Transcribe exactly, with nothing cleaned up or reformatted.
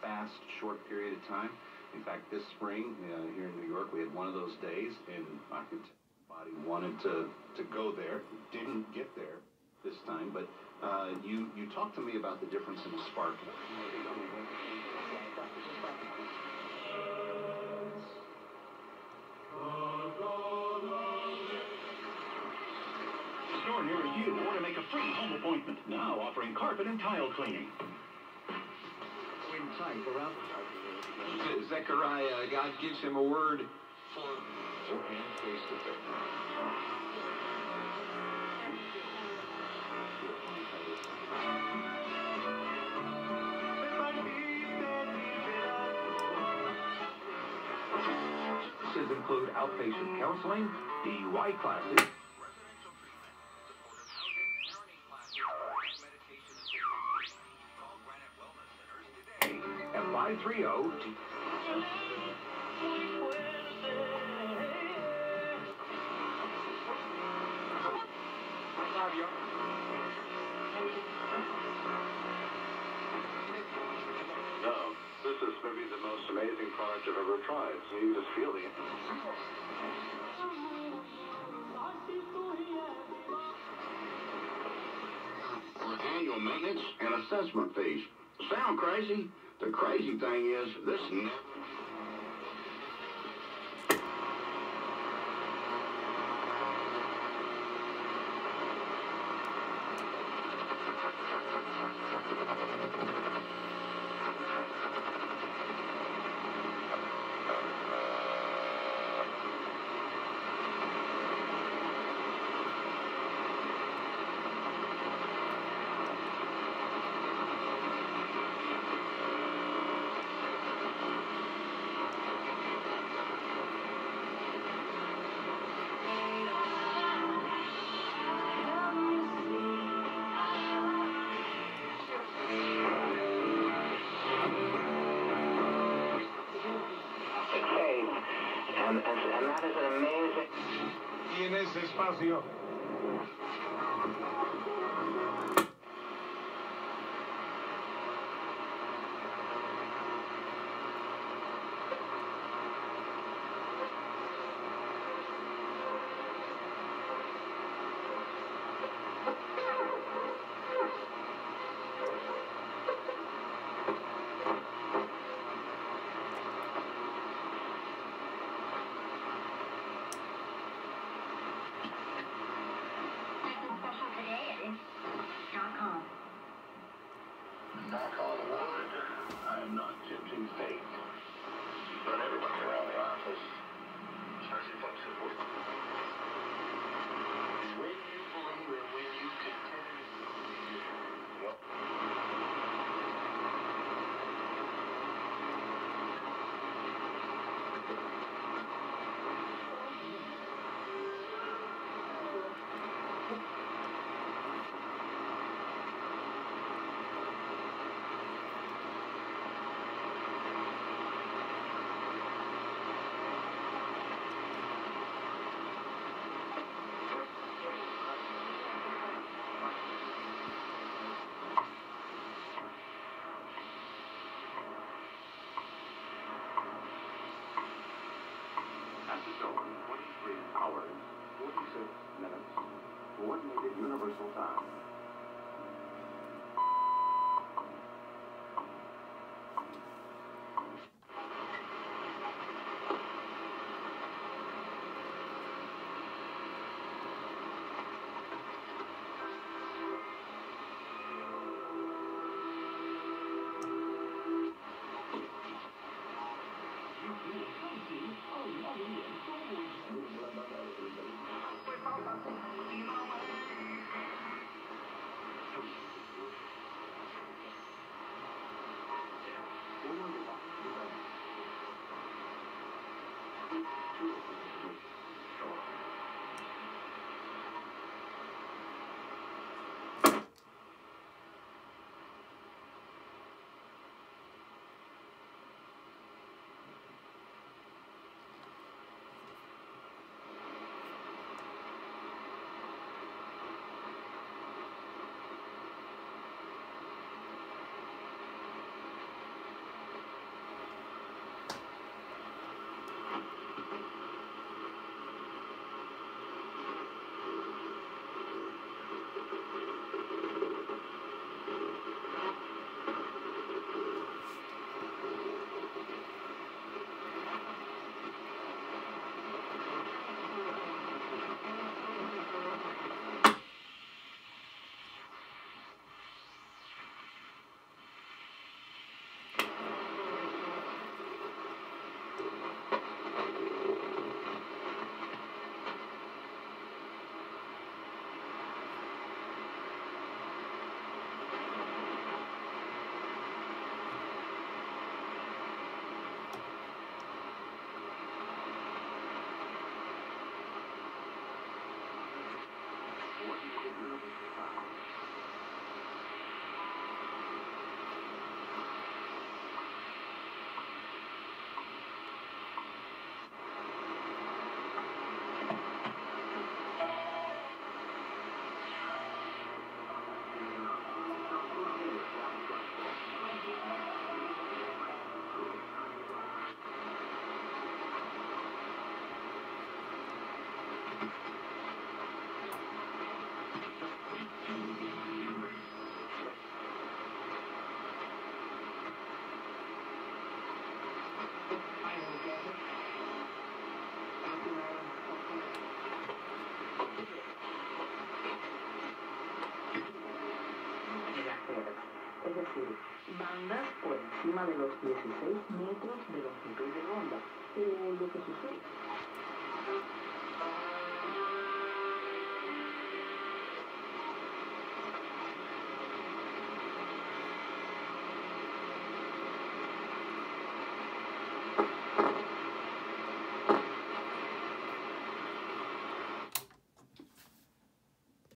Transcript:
fast, short period of time. In fact, this spring uh, here in New York, we had one of those days, and I could tell the body wanted to, to go there. Didn't get there this time, but uh, you, you talked to me about the difference in the spark. Store nearest you or to make a free home appointment. Now offering carpet and tile cleaning. Zechariah, God gives him a word for hand face to face. Services include outpatient counseling, D U I classes, at five three zero. No, this is maybe the most amazing product I've ever tried. So you just feel the For annual maintenance and assessment fees. Sound crazy? The crazy thing is, this never... And, and, and that is an amazing... Tienes espacio. Knock on wood, I am not tempting fate. But everybody around the office, especially folks at work. When you believe and when you continue to believe, well, twenty-three hours, forty-six minutes. Coordinated Universal Time. ondas por encima de los dieciséis metros de longitud de onda. Pero lo que sucede